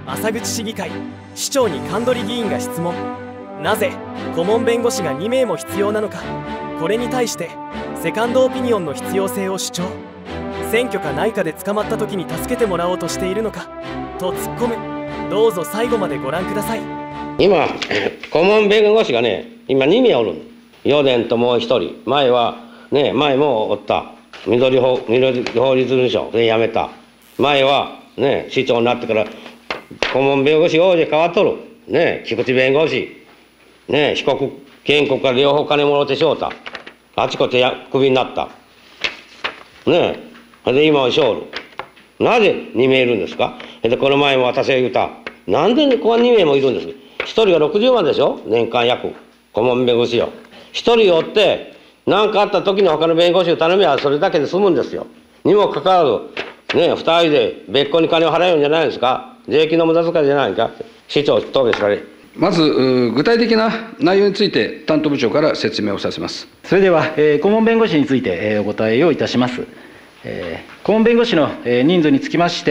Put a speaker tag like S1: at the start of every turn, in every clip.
S1: 浅口市議会市長に神取議員が質問。なぜ顧問弁護士が2名も必要なのか。これに対してセカンドオピニオンの必要性を主張。選挙か内科で捕まった時に助けてもらおうとしているのかと突っ込む。どうぞ最後までご覧ください。
S2: 今顧問弁護士がね、今2名おる。余伝ともう1人、前もおった緑法律事務所で辞めた。前はね、市長になってから顧問弁護士王子変わっとるね。菊池弁護士ね、被告原告から両方金もろてしょうた。あちこちクビになったね。で今はしょうる。なぜ2名いるんですか。でこの前も私が言った、なんでここ2名もいるんです。1人が60万でしょ、年間約。顧問弁護士よ1人おって何かあった時に他の弁護士を頼めばそれだけで済むんですよ。にもかかわらずね、2人で別個に金を払うんじゃないですか。税金の無駄遣いじゃないか。市長答弁され。
S3: まず具体的な内容について担当部長から説明をさせます。
S4: それでは、顧問弁護士について、お答えをいたします。顧問弁護士の人数につきまして、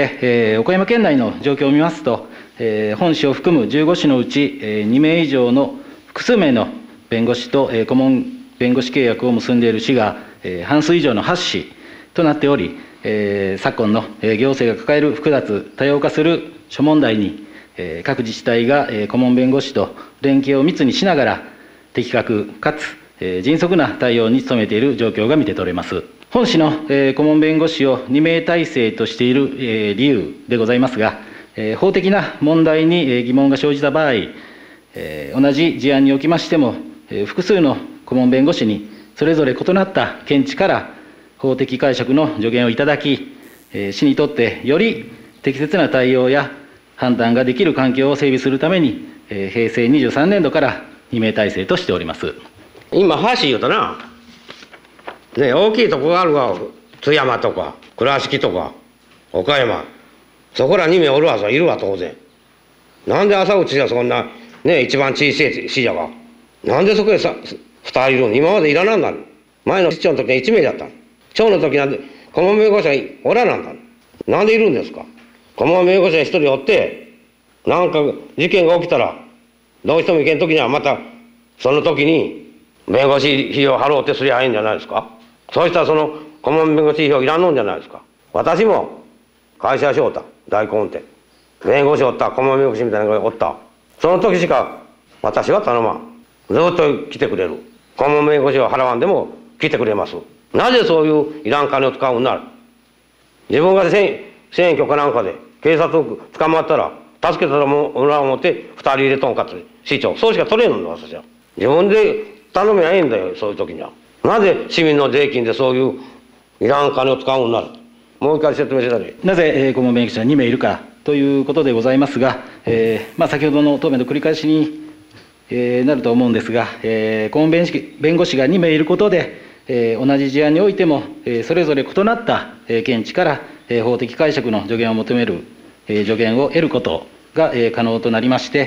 S4: 岡山県内の状況を見ますと、本市を含む15市のうち2名以上の複数名の弁護士と顧問弁護士契約を結んでいる市が半数以上の8市となっており、昨今の行政が抱える複雑多様化する諸問題に各自治体が顧問弁護士と連携を密にしながら的確かつ迅速な対応に努めている状況が見て取れます。本市の顧問弁護士を2名体制としている理由でございますが、法的な問題に疑問が生じた場合、同じ事案におきましても複数の顧問弁護士にそれぞれ異なった見地から法的解釈の助言をいただき、市にとってより適切な対応や判断ができる環境を整備するために、平成23年度から2名体制としております。
S2: 今橋言うとな、ね、大きいとこがあるわ。津山とか倉敷とか岡山、そこら2名おるわ。いるわ当然。なんで朝口がそんなね、一番小さい市じゃが、なんでそこへ2人いるの。今までいらなんだの。前の市長の時は1名だったの。町の時なんで顧問弁護士はおらなんだの。なんでいるんですか。顧問弁護士が1人おってなんか事件が起きたらどうしてもいけん時にはまたその時に弁護士費用払おうってすりゃいいんじゃないですか。そうしたらその顧問弁護士費用いらんのんじゃないですか。私も会社しおった大根店弁護士おった、顧問弁護士みたいなのがおった。その時しか私は頼まん。ずっと来てくれる。顧問弁護士を払わんでも来てくれます。なぜそういういらん金を使うんなる。自分が選挙かなんかで警察を捕まったら助けたらもら思って2人入れとんかって市長、そうしか取れんの私は。自分で頼めばいいんだよ。そういう時にはなぜ市民の税金でそういういらん金を使うんなる。もう一回説明してください。
S4: なぜ顧問弁護士が2名いるかということでございますが、先ほどの答弁の繰り返しに、なると思うんですが、顧問弁護士が2名いることで、同じ事案においても、それぞれ異なった見地から法的解釈の助言を求める助言を得ることが可能となりまして、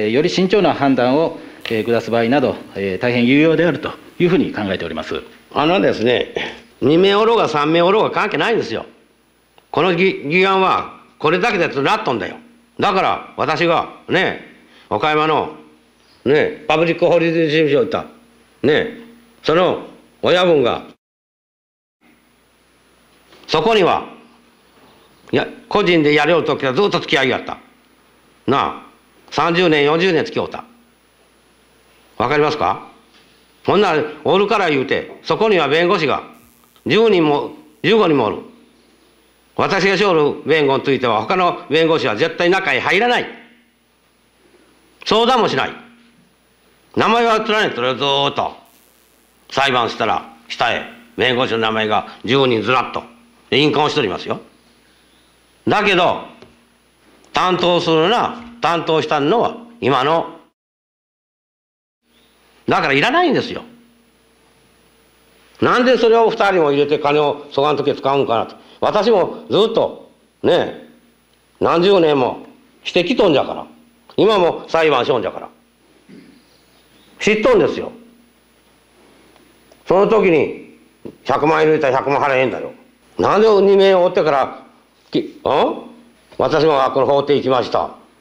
S4: より慎重な判断を下す場合など、大変有用であるというふうに考えております。
S2: ですね、2名おろうが3名おろうが関係ないんですよ。この議案はこれだけでなっとんだよ。だから私がね、岡山のね、パブリック法律事務所に行ったね、その親分がそこにはいや個人でやれる時はずっと付き合いがあったなあ。30年40年付き合うた。わかりますか。ほんならおるから言うて、そこには弁護士が10人も15人もおる。私がしおる弁護については他の弁護士は絶対中へ入らない。相談もしない。名前は連ねてるよ。ずーっと裁判したら下へ弁護士の名前が10人ずらっと印鑑をしておりますよ。だけど担当したのは今のだからいらないんですよ。なんでそれを2人も入れて金をそがん時へ使うんかなと。私もずっとね、何十年もしてきとんじゃから、今も裁判しよんじゃから知っとんですよ。その時に100万円入れたら100万払えんだよ。なんで2名を追ってから私もこの法廷行きました。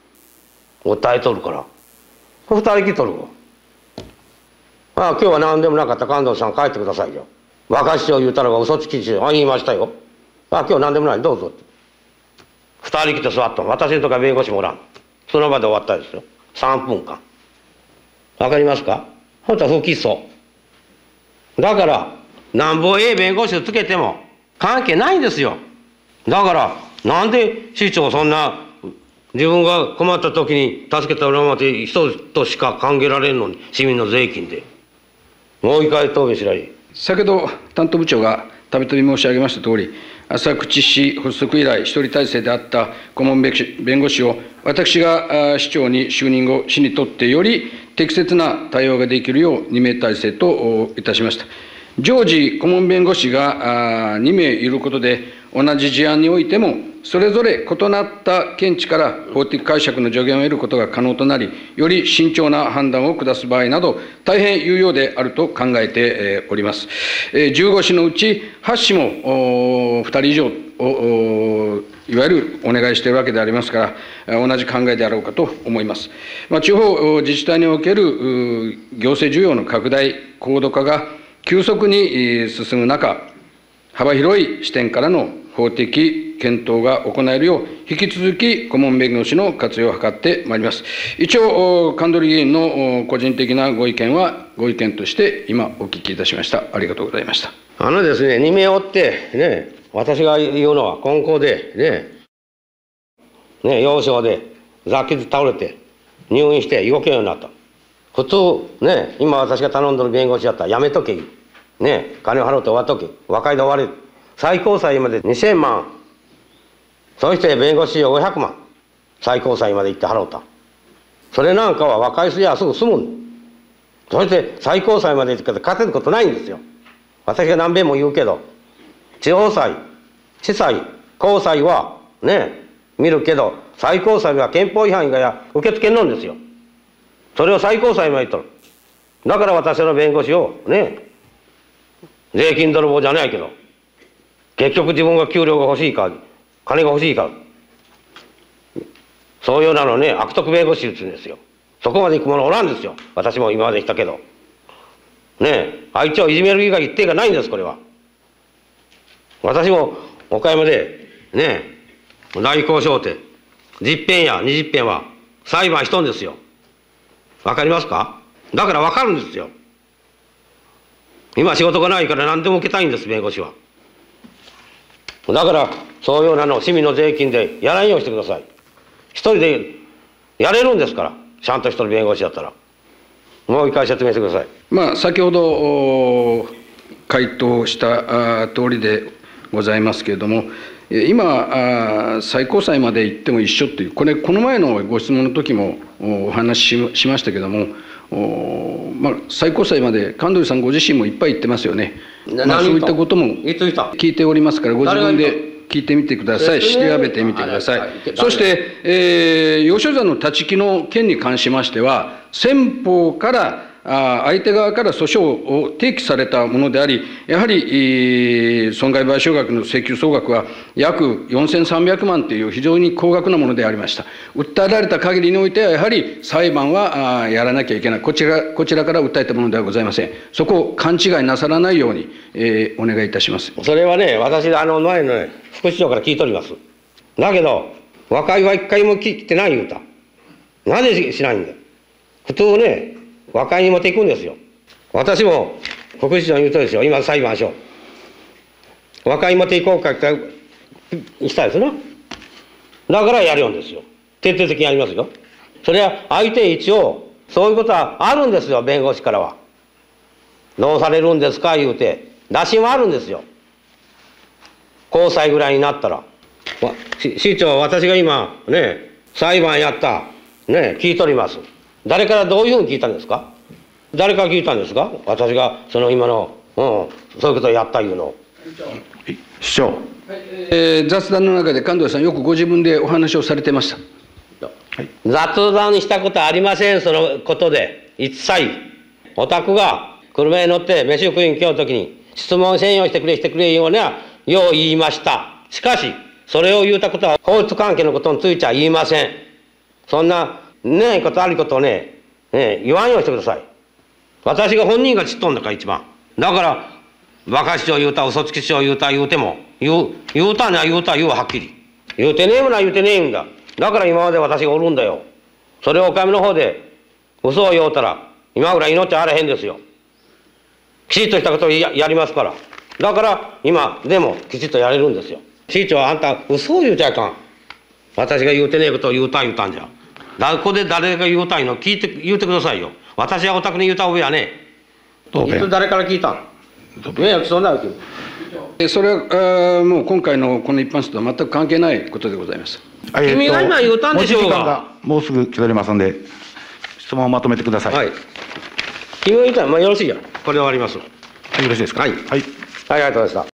S2: 訴えとるから。二人来とるわ。今日は何でもなかった神藤さん帰ってくださいよ。若市長言うたらば嘘つきし、言いましたよ。今日何でもない、どうぞって。二人来て座ったの。私とか弁護士もおらん。その場で終わったですよ。3分間。わかりますか？本当は不起訴。だから、なんぼ弁護士をつけても関係ないんですよ。だから、なんで市長そんな、自分が困った時に助けたらまて人としか考えられんのに、市民の税金で。もう一回答弁しらいい。
S3: 先ほど担当部長がたびたび申し上げましたとおり、浅口市発足以来、一人体制であった顧問弁護士を、私が市長に就任後、市にとってより適切な対応ができるよう2名体制といたしました。常時顧問弁護士が2名いることで、同じ事案においても、それぞれ異なった見地から法的解釈の助言を得ることが可能となり、より慎重な判断を下す場合など、大変有用であると考えております。15市のうち8市も2人以上いわゆるお願いしているわけでありますから、同じ考えであろうかと思います。地方自治体における行政需要の拡大、高度化が急速に進む中、幅広い視点からの法的検討が行えるよう、引き続き顧問弁護士の活用を図ってまいります。一応、神取議員の個人的なご意見は、ご意見として今お聞きいたしました。ありがとうございました。
S2: ですね、2名おってね、私が言うのは根校で幼少で雑気で倒れて入院して動けるようになった。普通ね、今私が頼んでる弁護士だったらやめとけ、ね、金を払って終わっとけ、和解で終われ、最高裁まで2000万、そして弁護士費用500万、最高裁まで行って払うた。それなんかは和解すりゃすぐ済むん。そして最高裁まで行って勝てることないんですよ。私が何遍も言うけど、地方裁、地裁、高裁はね、見るけど、最高裁は憲法違反が受け付けんのんですよ。それを最高裁まで行っとる。だから私の弁護士をね、税金泥棒じゃないけど、結局自分が給料が欲しいか、金が欲しいか、そういうなのね、悪徳弁護士打つんですよ。そこまで行く者おらんですよ。私も今まで言ったけど。ねえ、相手をいじめる以外一定がないんです、これは。私も岡山で、ねえ、代行商店、10編や20編は裁判しとんですよ。わかりますか？だからわかるんですよ。今仕事がないから何でも受けたいんです、弁護士は。だからそういうなのを市民の税金でやらんようにしてください。一人でやれるんですから、ちゃんと一人弁護士だったら。もう一回説明してください。
S3: 先ほど回答した通りでございますけれども、今最高裁まで行っても一緒という、この前のご質問の時もお話ししましたけれども、最高裁まで神取さんご自身もいっぱい言ってますよね。そういったことも聞いておりますから、ご自分で聞いてみてください。調べてみてください。そして、吉野山の立ち木の件に関しましては、先方から相手側から訴訟を提起されたものであり、やはり損害賠償額の請求総額は約4300万という非常に高額なものでありました。訴えられた限りにおいては、やはり裁判はやらなきゃいけない。こちらから訴えたものではございません。そこを勘違いなさらないように、お願いいたします。
S2: それはね、私前のね、副市長から聞いております。だけど、和解は一回も聞いてない言うた。なぜしないんだ。普通ね、和解に持っていくんですよ。私も副市長に言うとですよ、今裁判所。和解に持っていこうかってしたいですな。だからやるんですよ。徹底的にやりますよ。それは相手一応、そういうことはあるんですよ、弁護士からは。どうされるんですか言うて、打診はあるんですよ。高裁ぐらいになったら。市長、私が今ね、裁判やった、ね、聞いております。誰からどういうふうに聞いたんですか？誰から聞いたんですか？私がその今の、そういうことをやったいうのを。
S3: 市長、雑談の中で神取さんよくご自分でお話をされてました。
S2: 雑談したことはありません。そのことで一切お宅が車に乗って飯食いに来ようときに質問専用してくれようにはよう言いました。しかしそれを言うたことは法律関係のことについては言いません。そんなねえことありことをね、言わんようにしてください。私が本人が知っとんだから一番。だからバカ市長言うた嘘つき市長言うた言うても言うたには言うた言うははっきり言うてねえものは言うてねえんだ。だから今まで私がおるんだよ。それを岡山の方で嘘を言おうたら今ぐらい命あれへんですよ。きちっとしたことをやりますから。だから今でもきちっとやれるんですよ。市長はあんた嘘を言うちゃいかん。私が言うてねえことを言うたんじゃ。ここで誰が言うたんの言うてくださいよ。私はお宅に言うた上やね。いつ誰から聞いたん？迷惑そうなるけど。
S3: それはもう今回のこの一般質とは全く関係ないことでございます。
S2: 君が今言うたんでしょうが。
S5: 持ち時間がもうすぐ来ておりますので、質問をまとめてください。
S2: はい。君が言うたん、よろしいや。これで終わります。
S5: はい、よろしいですか。
S2: はい。
S5: はい。
S2: はい、ありがとうございました。